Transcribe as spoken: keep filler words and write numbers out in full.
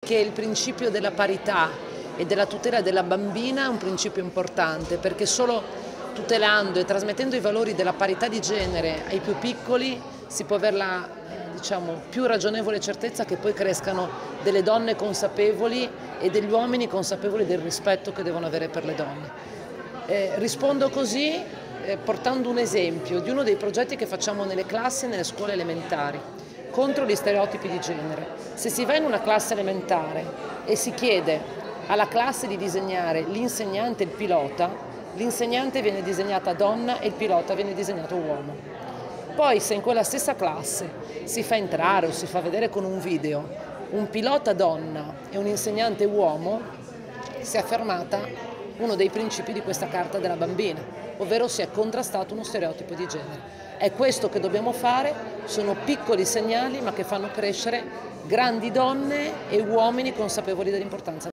che il principio della parità e della tutela della bambina è un principio importante, perché solo tutelando e trasmettendo i valori della parità di genere ai più piccoli si può avere la diciamo, più ragionevole certezza che poi crescano delle donne consapevoli e degli uomini consapevoli del rispetto che devono avere per le donne. Eh, rispondo così eh, portando un esempio di uno dei progetti che facciamo nelle classi e nelle scuole elementari contro gli stereotipi di genere. Se si va in una classe elementare e si chiede alla classe di disegnare l'insegnante e il pilota, l'insegnante viene disegnata donna e il pilota viene disegnato uomo. Poi se in quella stessa classe si fa entrare o si fa vedere con un video un pilota donna e un insegnante uomo, si è affermata uno dei principi di questa Carta della bambina, ovvero si è contrastato uno stereotipo di genere. È questo che dobbiamo fare, sono piccoli segnali ma che fanno crescere grandi donne e uomini consapevoli dell'importanza.